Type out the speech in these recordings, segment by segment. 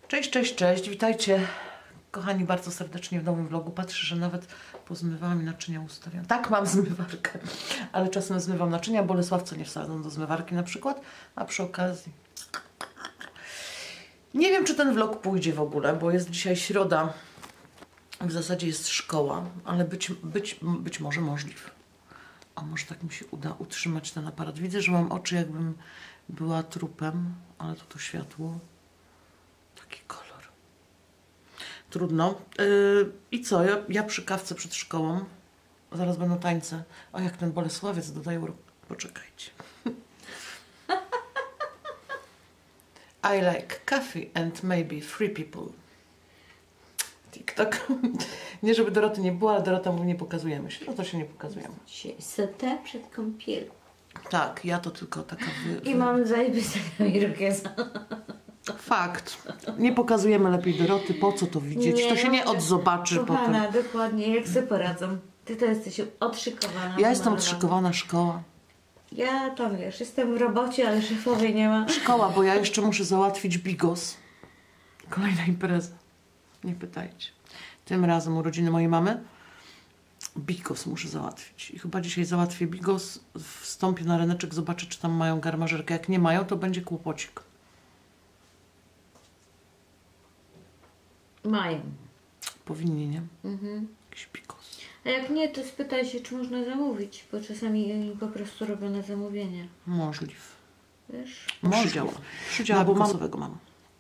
Cześć, cześć, cześć. Witajcie, kochani, bardzo serdecznie w nowym vlogu. Patrzę, że nawet pozmywałam i naczynia ustawiam. Tak, mam zmywarkę, ale czasem zmywam naczynia. Bolesławce nie wsadzą do zmywarki na przykład, a przy okazji... Nie wiem, czy ten vlog pójdzie w ogóle, bo jest dzisiaj środa. W zasadzie jest szkoła, ale być może możliw. A może tak mi się uda utrzymać ten aparat. Widzę, że mam oczy, jakbym była trupem, ale to światło. Taki kolor. Trudno. I co? Ja przy kawce przed szkołą. Zaraz będą tańce. O, jak ten Bolesławiec dodaje urok. Poczekajcie. I like coffee and maybe three people. TikTok. Nie, żeby Doroty nie było, ale Dorota mówi, nie pokazujemy się. No to się nie pokazujemy. Dzisiaj setę przed kąpielą. Tak, ja to tylko taka... I mam zajebistego irokeza. Fakt. Nie pokazujemy lepiej Doroty, po co to widzieć? Nie, to się nie odzobaczy kochana, potem. dokładnie, jak sobie poradzą. Ty to jesteś odszykowana. Ja jestem odszykowana, szkoła. Ja tam wiesz, jestem w robocie, ale szefowej nie ma. Szkoła, bo ja jeszcze muszę załatwić bigos. Kolejna impreza. Nie pytajcie. Tym razem urodziny mojej mamy. Bigos muszę załatwić. I chyba dzisiaj załatwię bigos, wstąpię na ryneczek, zobaczę, czy tam mają garmażerkę. Jak nie mają, to będzie kłopocik. Mają. Powinni, nie? Mhm. Jakiś bigos. A jak nie, to spytaj się, czy można zamówić, bo czasami po prostu robią na zamówienie. Możliw. Wiesz? Przydziała. Przydziała bigosowego mam.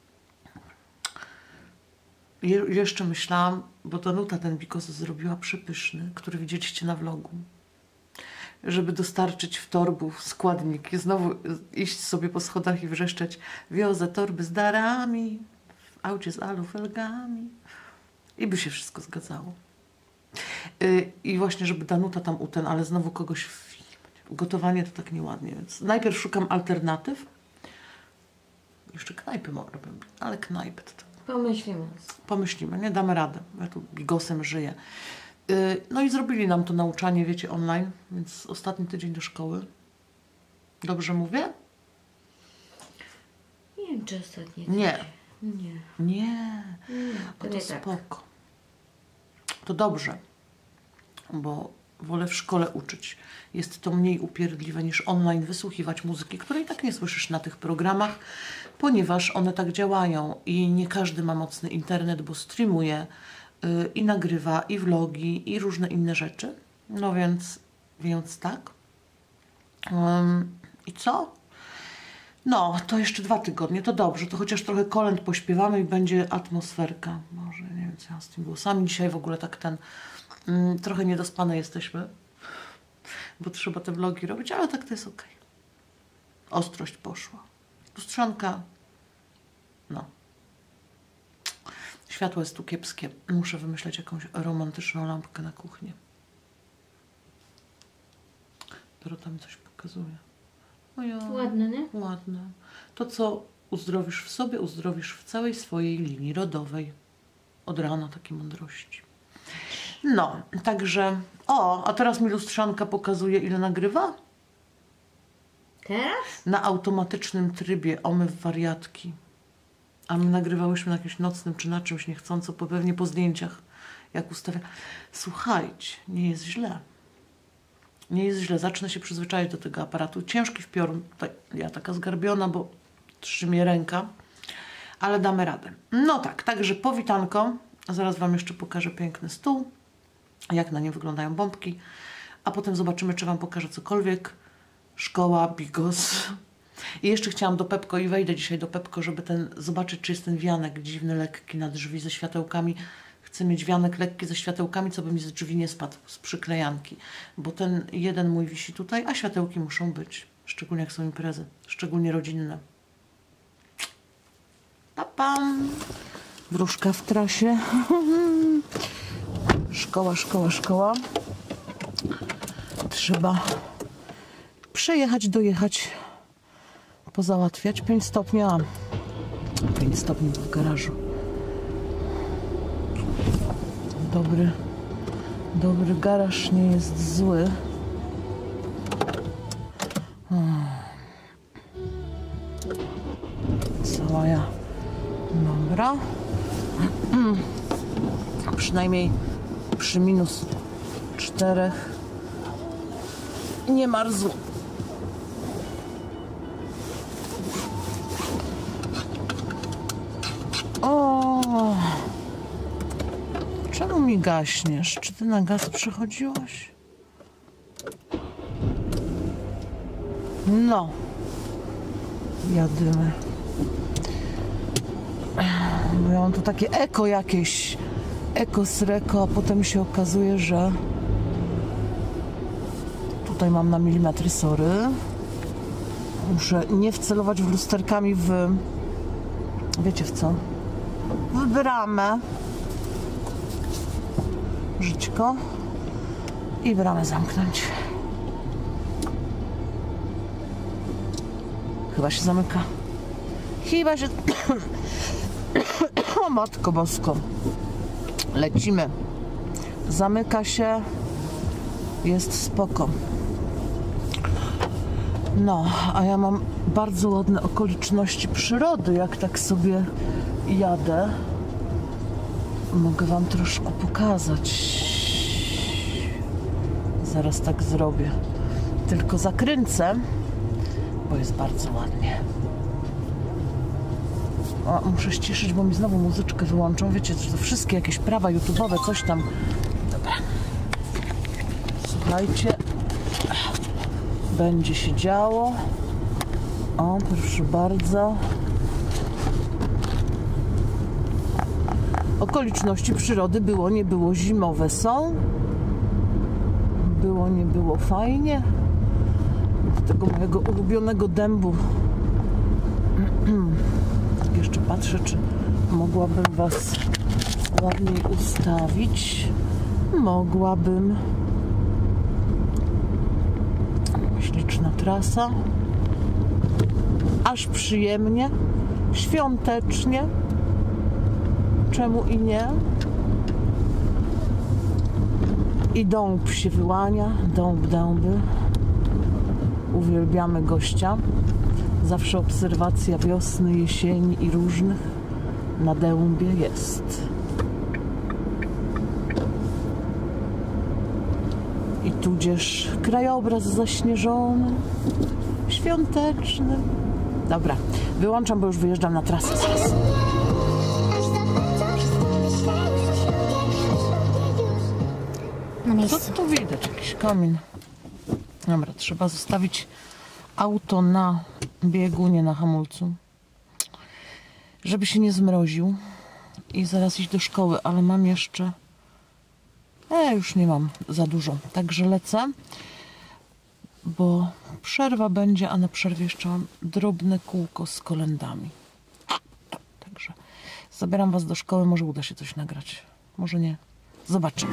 Jeszcze myślałam, bo Danuta ten bigos zrobiła przepyszny, który widzieliście na vlogu. Żeby dostarczyć w torbów składniki, znowu iść sobie po schodach i wrzeszczeć: wiozę torby z darami, w aucie z alufelgami. I by się wszystko zgadzało. I właśnie, żeby Danuta tam ale znowu kogoś w filmie. Gotowanie to tak nieładnie, więc najpierw szukam alternatyw. Jeszcze knajpy robię, ale knajpy to... Pomyślimy. Pomyślimy, nie damy radę. Ja tu bigosem żyję. No i zrobili nam to nauczanie, wiecie, online, więc ostatni tydzień do szkoły. Dobrze mówię? Nie wiem, czy ostatni. Nie. Nie. Nie. To To nie tak. spoko. To dobrze, bo wolę w szkole uczyć. Jest to mniej upierdliwe niż online wysłuchiwać muzyki, której tak nie słyszysz na tych programach, ponieważ one tak działają i nie każdy ma mocny internet, bo streamuje i nagrywa i vlogi i różne inne rzeczy. No więc tak. I co? No, to jeszcze 2 tygodnie, to dobrze, to chociaż trochę kolęd pośpiewamy i będzie atmosferka. Może nie wiem, co ja z tym głosami dzisiaj w ogóle tak trochę niedospane jesteśmy, bo trzeba te vlogi robić, ale tak to jest okej. Ostrość poszła. Lustrzanka, no. Światło jest tu kiepskie. Muszę wymyśleć jakąś romantyczną lampkę na kuchnię. Dorota mi coś pokazuje. Ładne, nie? Ładne. To, co uzdrowisz w sobie, uzdrowisz w całej swojej linii rodowej. Od rana takiej mądrości. No, także... O, a teraz mi lustrzanka pokazuje, ile nagrywa? Teraz? Na automatycznym trybie omyw wariatki. A my nagrywałyśmy na jakimś nocnym czy na czymś niechcąco, pewnie po zdjęciach, jak ustawia. Słuchajcie, nie jest źle. Nie jest źle, zacznę się przyzwyczaić do tego aparatu. Ciężki wpiorun, ja taka zgarbiona, bo trzymie ręka, ale damy radę. No tak, także powitanko. Zaraz wam jeszcze pokażę piękny stół, jak na nim wyglądają bombki, a potem zobaczymy, czy wam pokażę cokolwiek. Szkoła, bigos. I jeszcze chciałam do Pepko i wejdę dzisiaj do Pepko, żeby zobaczyć, czy jest ten wianek dziwny, lekki na drzwi ze światełkami. Chcę mieć wianek lekki ze światełkami, co by mi z drzwi nie spadł, z przyklejanki. Bo ten jeden mój wisi tutaj, a światełki muszą być. Szczególnie jak są imprezy, szczególnie rodzinne. Papam! Wróżka w trasie. Szkoła, szkoła, szkoła. Trzeba przejechać, dojechać, pozałatwiać. 5 stopni, 5 stopni w garażu. Dobry garaż nie jest zły. Cała ja Dobra. Przynajmniej przy -4 nie marzło. O! Czemu mi gaśniesz? Czy ty na gaz przychodziłaś? No. Jadymy. Bo ja mam tu takie eko jakieś. Eko sreko, a potem się okazuje, że tutaj mam na milimetry, sorry. Muszę nie wcelować w lusterkami w... Wiecie w co? W bramę. Żyćko. I bramę zamknąć. Chyba się zamyka. Chyba się... O Matko Bosko. Lecimy. Zamyka się. Jest spoko. No, a ja mam bardzo ładne okoliczności przyrody, jak tak sobie jadę. Mogę wam troszkę pokazać. Zaraz tak zrobię. Tylko zakręcę, bo jest bardzo ładnie. O, muszę ściszyć, bo mi znowu muzyczkę wyłączą. Wiecie, to wszystkie jakieś prawa YouTube'owe, coś tam. Dobra. Słuchajcie. Będzie się działo. O, proszę bardzo. Okoliczności przyrody było, nie było, zimowe są. Było, nie było, fajnie. Do tego mojego ulubionego dębu. Jeszcze patrzę, czy mogłabym was ładniej ustawić. Mogłabym. Śliczna trasa. Aż przyjemnie. Świątecznie. Czemu i nie? I dąb się wyłania. Dąby. Uwielbiamy gościa. Zawsze obserwacja wiosny, jesieni i różnych na dębie jest. I tudzież krajobraz zaśnieżony, świąteczny. Dobra, wyłączam, bo już wyjeżdżam na trasę zaraz. Co tu widać? Jakiś komin. Dobra, trzeba zostawić auto na biegu, nie na hamulcu, żeby się nie zmroził i zaraz iść do szkoły, ale mam jeszcze już nie mam za dużo, także lecę, bo przerwa będzie, a na przerwie jeszcze mam drobne kółko z kolendami, także zabieram was do szkoły, może uda się coś nagrać, może nie, zobaczymy.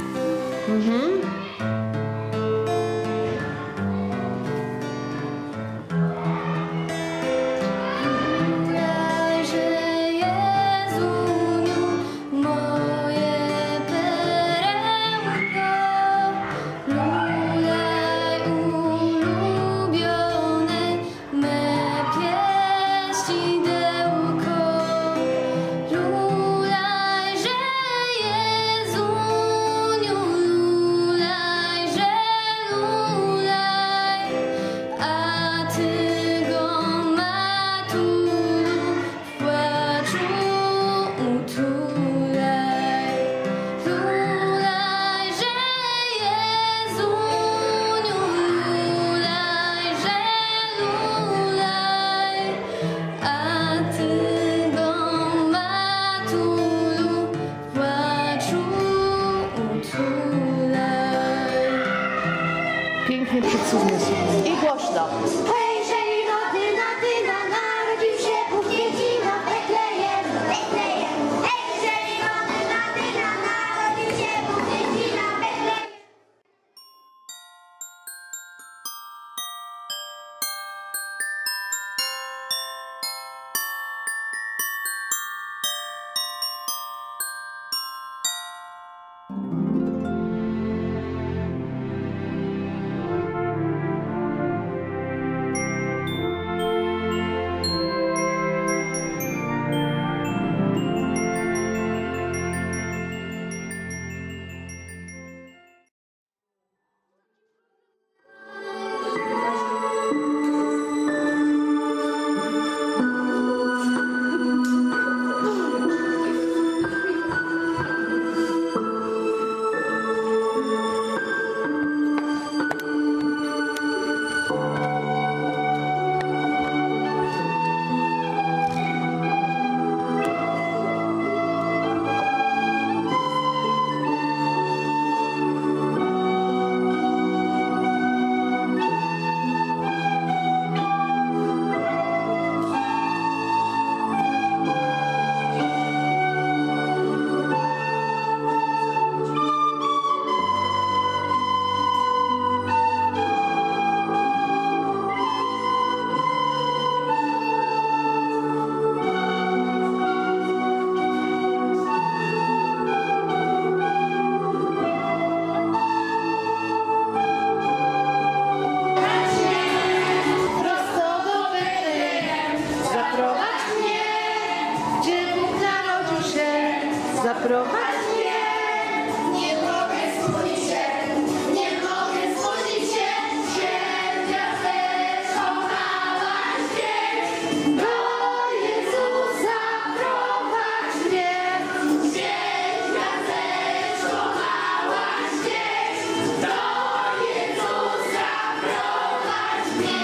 Zaprowadź mnie. Nie mogę zbudzić się, nie mogę zbudzić się. Księcia zeszowałaś gdzieś. Do Jezusa prowadź mnie. Księcia zeszowałaś gdzieś. Do Jezusa prowadź mnie.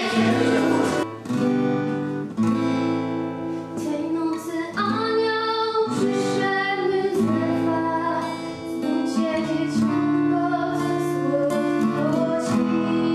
Tej nocy anioł przyszedł z nieba, zbudźcie dzieciątko ze słodkości.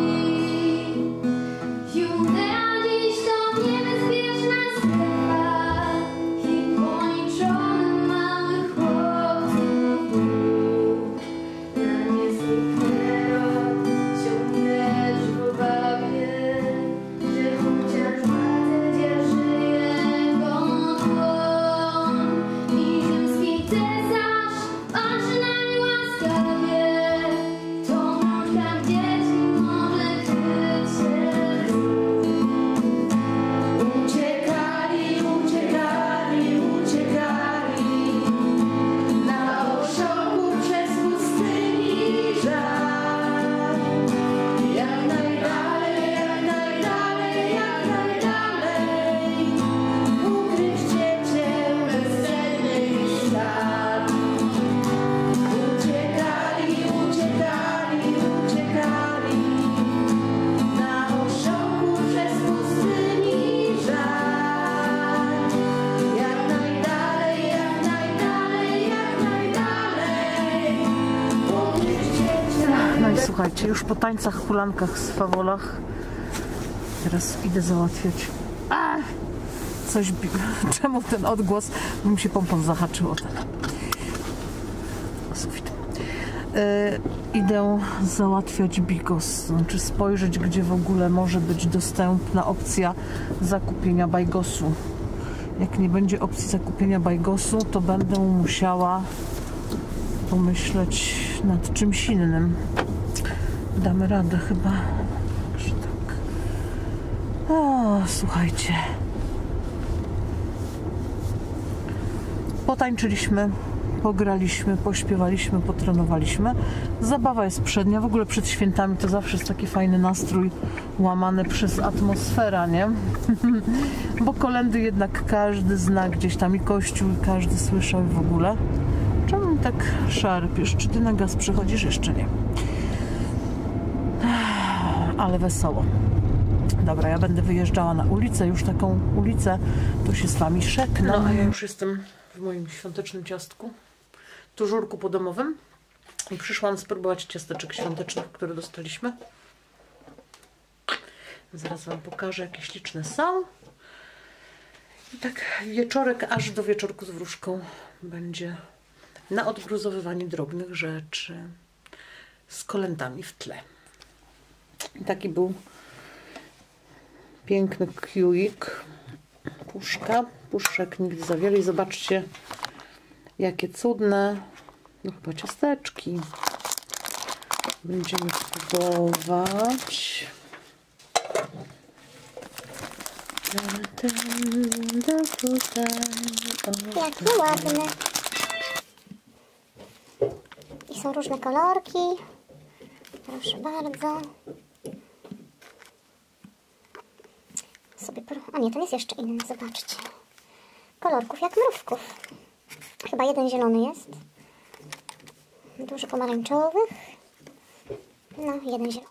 Judea dziś to niebezpieczna strefa i poniczony mały chłopców Bóg. Na niezwykły rok ciągle żwowawie, że chociaż władzę dzierży jego dłoń i rzymski cesarz patrzy na nie łaskawie, to mążka dzieci może kryć się uciekali, uciekali, uciekali na osiołku przez pustyni żal. Jak najdalej, jak najdalej, jak najdalej, ukryć dziecię bezcennych ślad. Uciekali, uciekali, uciekali na osiołku przez pustyni żal. Jak najdalej, jak najdalej, jak najdalej, ukryć dziecię. No i słuchajcie, już po tańcach, hulankach, swawolach teraz idę załatwiać. Coś czemu ten odgłos? Bo mi się pompon zahaczył o ten sufit. Idę załatwiać bigos, znaczy spojrzeć, gdzie w ogóle może być dostępna opcja zakupienia bajgosu. Jak nie będzie opcji zakupienia bajgosu, to będę musiała pomyśleć nad czymś innym. Damy radę chyba. Także tak. O, słuchajcie. Potańczyliśmy, pograliśmy, pośpiewaliśmy, potrenowaliśmy. Zabawa jest przednia. W ogóle przed świętami to zawsze jest taki fajny nastrój łamany przez atmosferę, nie? Bo kolędy jednak każdy zna gdzieś tam i kościół, i każdy słyszał w ogóle. Czemu mi tak szarpiesz? Czy ty na gaz przechodzisz? Jeszcze nie. Ale wesoło. Dobra, ja będę wyjeżdżała na ulicę, już taką ulicę, to się z wami żegnam. No, a ja już jestem w moim świątecznym ciastku, tużurku podomowym i przyszłam spróbować ciasteczek świątecznych, które dostaliśmy. Zaraz wam pokażę, jakie śliczne są. I tak wieczorek, aż do wieczorku z wróżką będzie na odgruzowywanie drobnych rzeczy z kolędami w tle. I taki był piękny kiuik, puszka, puszek nigdy za wiele i zobaczcie, jakie cudne, no chyba ciasteczki. Będziemy próbować. Jakie ładne. I są różne kolorki. Proszę bardzo. A nie, ten jest jeszcze inny, zobaczcie. Kolorków jak mrówków. Chyba jeden zielony jest. Dużo pomarańczowych. No, jeden zielony.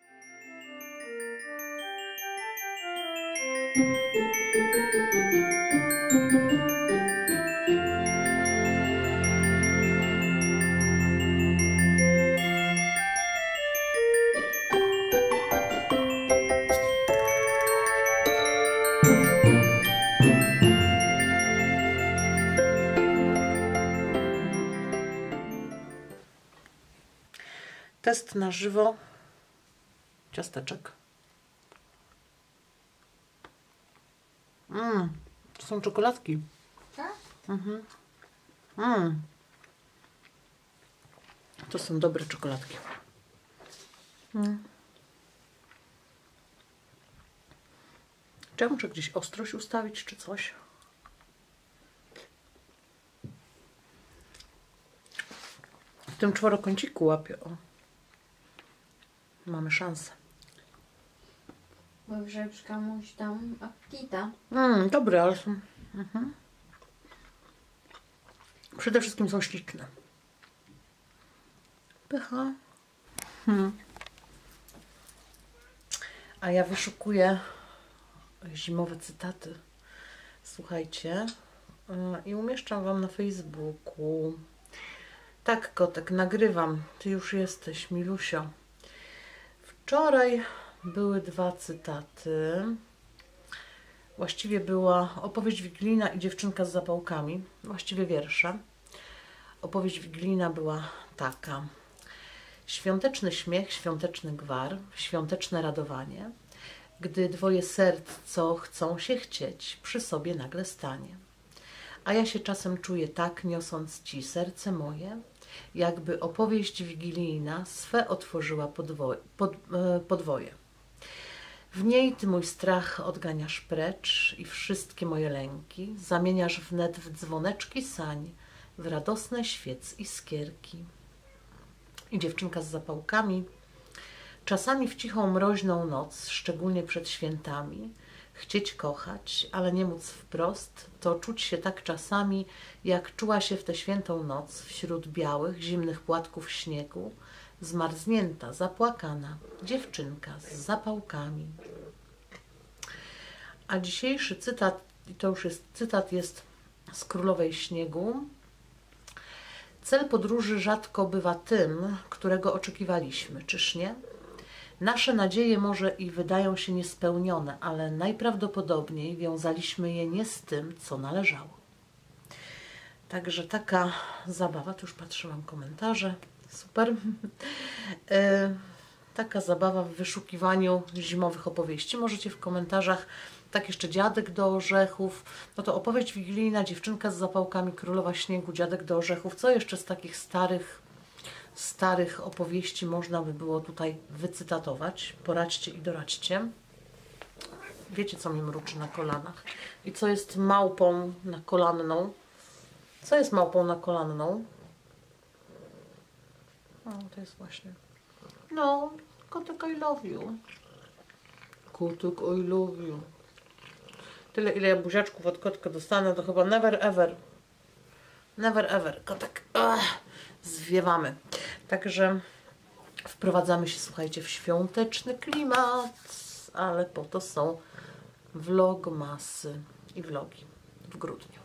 Test na żywo ciasteczek. To są czekoladki. Tak? To są dobre czekoladki. Czy ja muszę gdzieś ostrość ustawić, czy coś? W tym czworokąciku łapię, o. Mamy szansę. Bo Grzebszka muś tam aptita. Dobre, ale są... Przede wszystkim są śliczne. Pycha. A ja wyszukuję zimowe cytaty. Słuchajcie. I umieszczam Wam na Facebooku. Tak, kotek, nagrywam. Ty już jesteś, Milusio. Wczoraj były 2 cytaty. Właściwie była opowieść wigilijna i dziewczynka z zapałkami. Właściwie wiersze. Opowieść wigilijna była taka. Świąteczny śmiech, świąteczny gwar, świąteczne radowanie, gdy 2 serc, co chcą się chcieć, przy sobie nagle stanie. A ja się czasem czuję tak, niosąc Ci serce moje, jakby opowieść wigilijna swe otworzyła podwoje. W niej Ty mój strach odganiasz precz i wszystkie moje lęki zamieniasz wnet w dzwoneczki sań, w radosne świec iskierki. I dziewczynka z zapałkami. Czasami w cichą mroźną noc, szczególnie przed świętami, chcieć kochać, ale nie móc wprost, to czuć się tak czasami, jak czuła się w tę świętą noc wśród białych, zimnych płatków śniegu, zmarznięta, zapłakana dziewczynka z zapałkami. A dzisiejszy cytat, i to już jest cytat, jest z Królowej Śniegu. Cel podróży rzadko bywa tym, którego oczekiwaliśmy, czyż nie? Nasze nadzieje może i wydają się niespełnione, ale najprawdopodobniej wiązaliśmy je nie z tym, co należało. Także taka zabawa, tu już patrzę, mam komentarze, super. Taka zabawa w wyszukiwaniu zimowych opowieści. Możecie w komentarzach, tak jeszcze Dziadek do orzechów, no to opowieść wigilijna, dziewczynka z zapałkami, Królowa Śniegu, Dziadek do orzechów. Co jeszcze z takich starych opowieści można by było tutaj wycytatować? Poradźcie i doradźcie. Wiecie, co mi mruczy na kolanach? I co jest małpą na kolanną? Co jest małpą na kolanną? O, to jest właśnie... No, kotek I love you. Kotek I love you. Tyle, ile ja buziaczków od kotka dostanę, to chyba never ever. Never ever. Kotek. Zwiewamy. Także wprowadzamy się, słuchajcie, w świąteczny klimat, ale po to są vlogmasy i vlogi w grudniu.